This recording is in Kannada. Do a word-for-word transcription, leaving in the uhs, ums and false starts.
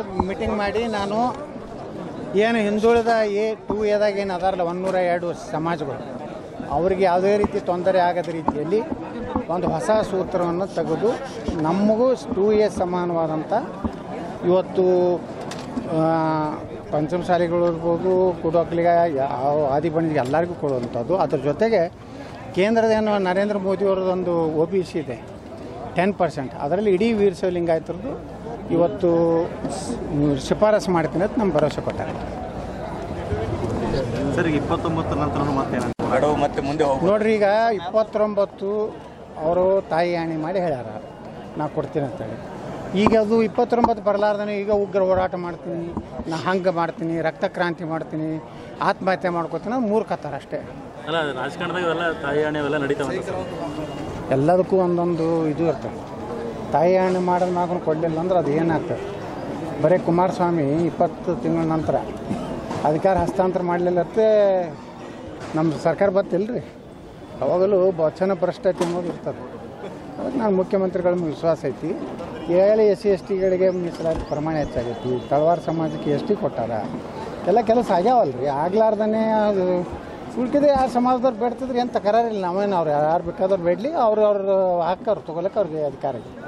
ಮೀಟಿಂಗ್ ಮಾಡಿ ನಾನು ಏನು ಹಿಂದುಳಿದ ಎ ಟೂ ಎದಾಗ ಏನು ಅದಾರಲ್ಲ ಒಂದೂರ ಎರಡು ಸಮಾಜಗಳು ಅವರಿಗೆ ಯಾವುದೇ ರೀತಿ ತೊಂದರೆ ಆಗದ ರೀತಿಯಲ್ಲಿ ಒಂದು ಹೊಸ ಸೂತ್ರವನ್ನು ತೆಗೆದು ನಮಗೂ ಟೂ ಎ ಸಮಾನವಾದಂಥ ಇವತ್ತು ಪಂಚಮಸಾಲಿಗಳು ಇರ್ಬೋದು ಕುಡೋಕ್ಲಿಗೆ ಯಾವ ಆದಿಬಣಿಗೆ ಎಲ್ಲರಿಗೂ ಕೊಡುವಂಥದ್ದು. ಅದ್ರ ಜೊತೆಗೆ ಕೇಂದ್ರದ ಏನು ನರೇಂದ್ರ ಮೋದಿಯವರದೊಂದು ಒ ಬಿ ಸಿ ಇದೆ ಟೆನ್ ಪರ್ಸೆಂಟ್, ಅದರಲ್ಲಿ ಇಡೀ ವೀರಶೈವ ಲಿಂಗಾಯತರದ್ದು ಇವತ್ತು ಶಿಫಾರಸು ಮಾಡ್ತೀನಿ ಅಂತ ನಮ್ಗೆ ಭರವಸೆ ಕೊಟ್ಟಾರೆ. ಸರ್ ಇಪ್ಪತ್ತೊಂಬತ್ತರ ನಂತರ ಮತ್ತೆ ಮತ್ತೆ ಮುಂದೆ ಹೋಗಿ ನೋಡ್ರಿ, ಈಗ ಇಪ್ಪತ್ತೊಂಬತ್ತು ಅವರು ತಾಯಿ ಆಣಿ ಮಾಡಿ ಹೇಳ್ಯಾರ ನಾ ಕೊಡ್ತೀನಿ ಅಂತೇಳಿ. ಈಗ ಅದು ಇಪ್ಪತ್ತೊಂಬತ್ತು ಬರಲಾರ್ದೇ ಈಗ ಉಗ್ರ ಹೋರಾಟ ಮಾಡ್ತೀನಿ, ನಾ ಹಂಗೆ ಮಾಡ್ತೀನಿ, ರಕ್ತ ಕ್ರಾಂತಿ ಮಾಡ್ತೀನಿ, ಆತ್ಮಹತ್ಯೆ ಮಾಡ್ಕೋತೀನಿ, ಮೂರ್ಖತ್ತಾರ ಅಷ್ಟೇ. ಅಲ್ಲ ರಾಜಕಾರಣದಾಗ ಇವೆಲ್ಲ ತಾಯಿ ಆಣಿ ಅವೆಲ್ಲ ನಡೀತಾವೆ. ಎಲ್ಲದಕ್ಕೂ ಒಂದೊಂದು ಇದು ಇರ್ತದೆ. ತಾಯಿ ಆಣಿ ಮಾಡೋದು ಮಗನ ಕೊಡಲಿಲ್ಲ ಅಂದ್ರೆ ಅದು ಏನಾಗ್ತದೆ. ಬರೀ ಕುಮಾರಸ್ವಾಮಿ ಇಪ್ಪತ್ತು ತಿಂಗಳ ನಂತರ ಅಧಿಕಾರ ಹಸ್ತಾಂತರ ಮಾಡಲಿಲ್ಲತ್ತೆ ನಮ್ಮ ಸರ್ಕಾರ ಬರ್ತಿಲ್ಲ ರೀ. ಅವಾಗಲೂ ವಚನ ಭ್ರಷ್ಟತೆ ಅನ್ನೋದು ಇರ್ತದೆ. ಅದಕ್ಕೆ ನಾನು ಮುಖ್ಯಮಂತ್ರಿಗಳ ವಿಶ್ವಾಸ ಐತಿ. ಏಳು ಎಸ್ ಸಿ ಎಸ್ ಟಿಗಳಿಗೆ ಮೀಸಲಾತಿ ಪ್ರಮಾಣ ಹೆಚ್ಚಾಗೈತಿ. ತಳವಾರ ಸಮಾಜಕ್ಕೆ ಎಸ್ ಟಿ ಕೊಟ್ಟಾರ. ಎಲ್ಲ ಕೆಲಸ ಆಗ್ಯಾವಲ್ಲ ರೀ. ಆಗ್ಲಾರ್ದೇ ಅದು ಉಳ್ಕಿದೆ ಆ ಸಮಾಜದವ್ರು ಬೇಡ್ತಿದ್ರೆ ಏನು ತಕರಾರಿಲ್ಲ. ನಾವೇನು ಅವ್ರು ಯಾರು ಬೇಕಾದವ್ರು ಬೇಡಲಿ, ಅವ್ರು ಅವ್ರ ಹಕ್ಕವ್ರು ತೊಗೊಳಕ್ಕೆ ಅವ್ರಿಗೆ ಅಧಿಕಾರ ಇದೆ.